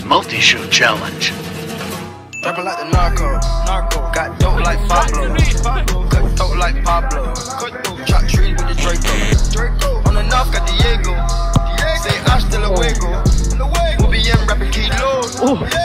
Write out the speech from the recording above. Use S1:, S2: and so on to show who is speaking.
S1: multi-shoot challenge.
S2: Rapping like the narco, got dope like Pablo, cut dope like Pablo, chop trees with the Draco, on the north got Diego, say hasta luego, we'll be in rapping kilos.